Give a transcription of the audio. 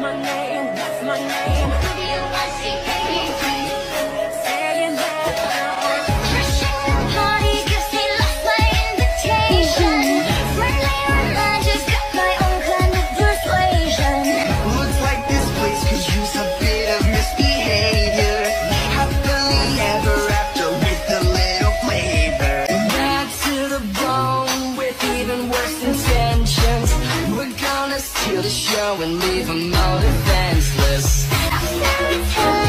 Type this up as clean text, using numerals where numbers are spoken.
my name, that's my name. Saying that Crashing the party 'cause he lost my invitation. Smiling when I just got my own kind of persuasion. Looks like this place could use a bit of misbehavior. Happily ever after with a little flavor. bad to the bone with even worse intentions. We're gonna steal the show and leave them all defenseless. I'm